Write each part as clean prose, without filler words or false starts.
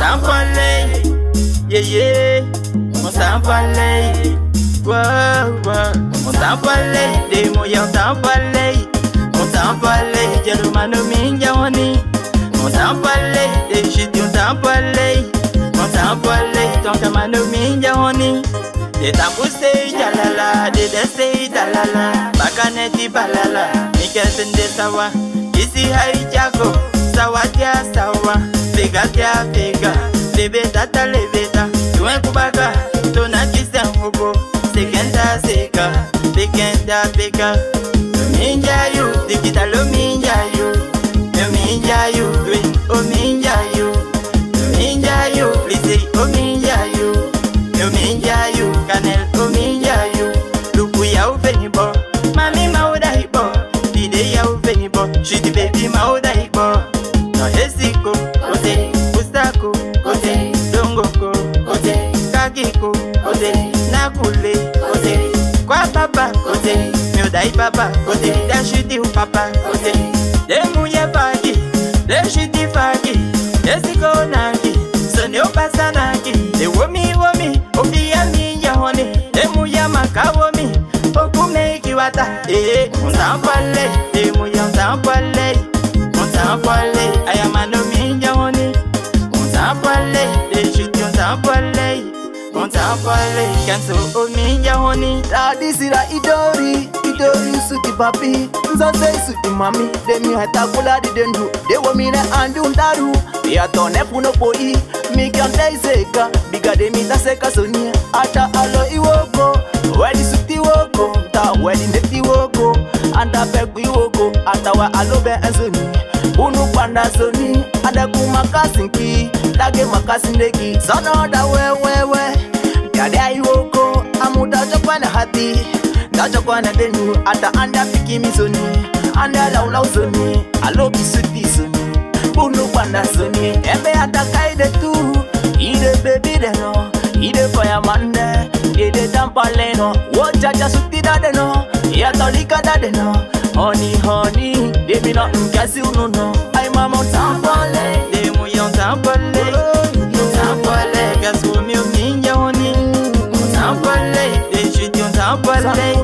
s'en parlait, yeah yeah, on s'en parlait, on s'en parlait, des moyens s'en parlait, on s'en parlait, j'ai le mano minja honi, on s'en parlait, des shit on s'en parlait, ton kamano minja honi, des tapoussé jalala, des dessé dalala, bakaneti balala, mikasen de sawa, ici hai jako, sawa tia sawa. Vega tia vega, lebeta lebeta, tuwe kubaka, tonakisa hubo, sekenda seka, bekenda beka. Minja you, digita lo minja you, o minja you, please o minja you, canel o minja you, luku ya uvenibo, mami mauda hibo, dide ya uvenibo, shidi baby mauda hibo, no hesiko. Ustako, kote, dongoko, kote, kagiko, kote, nakule, kote, kwa papa, kote, miodai papa, kote, dashiti u papa, kote, demuye fagi, deshiti fagi, desiko nagi, sone opasa nagi, de womi, obiya minja honi, demuya maka womi, okume ikiwata, on s'en parlait, demuya on s'en parlait, ayamano minja honi. On s'en parlait, canso o minja honi. Daddy sira idori suti papi, nzanze suti mami. Demi hata kula di dendu, de wamine andu ndaru. Ya tone puno poi, mi kante seka, biga de mi ta seka sonia. Ata alo iwoko, wedi suti woko, ta wedi neti woko, anda peku iwoko, ata wa alobe enzoni. Unu panda soni, ada kumakasinki, dage makasindeki. Sono da wewewe, yade aiwoko, amuda chokwana hati, da chokwana denu, ata anda pikimi soni, anda laulau soni, alobi suti soni. Unu panda soni, ebe ata kaide tu, ide baby deno, ide fireman, ide tampaleno, wochacha suti dadeno, yatolika dadeno. Honey, baby not kasi ununo. Ay mama s'en parlait, des moyens s'en parlait, kaso mi o minja honi. S'en parlait, des shit on s'en parlait,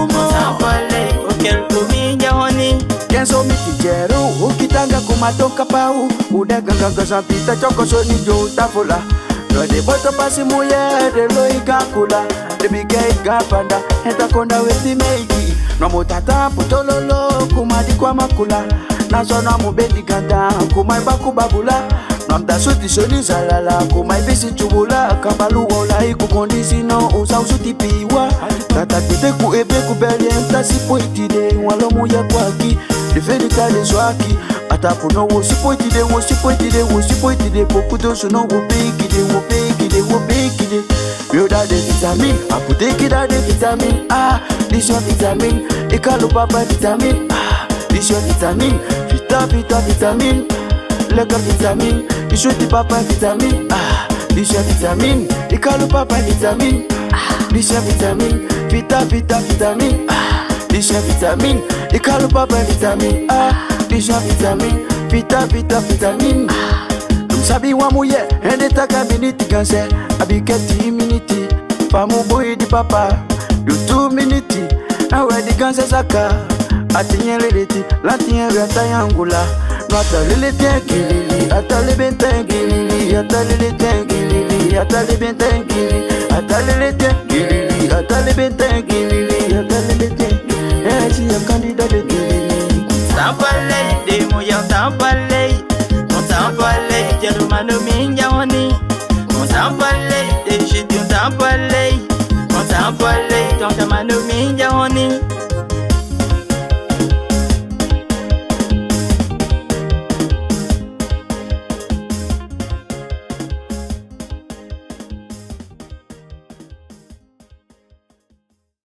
okel o minja honi. Kenso mitijero, ukitanga kumatoka pau, udeganga sapita choko soni jo tafola. No de boto pasi muye de loika kula, de bigay gapanda, heta konda weti meiki. No mutata putololo kumadi kwa makula, naso na mubedi ganda kumai baku babula. No mda suti soni zalala kumai bisi chubula, kabalu wola iku kondisi no usa usuti piwa. Tata kite ku ebe ku beli enta sipo itide, walomu ya kwaki, defedi kade swaki. Atapuno wo sipo itide, pokudo suno wo pekide. Yoda de vitamin, apotekida de vitamin. Ah, this your vitamin. Ikalu papa vitamin. Ah, this your vitamin. Vitamin. Lega vitamin. Ishuti papa vitamin. Ah, this your vitamin. Ikalu papa vitamin. Ah, this your vitamin. Vitamin. Ah, this your vitamin. Ikalu papa vitamin. Ah, this your vitamin. Vitamin. Ah. Sabi wa muye, ende taka minute ganse, abiketi immunity. Famu boy di papa, do 2 minutes. Na we di ganse saka, atinye leleti, latinye rata yangula. Nata leleti kilili, atale bentengili, atale bentengili, atale bentengili, atale bentengili.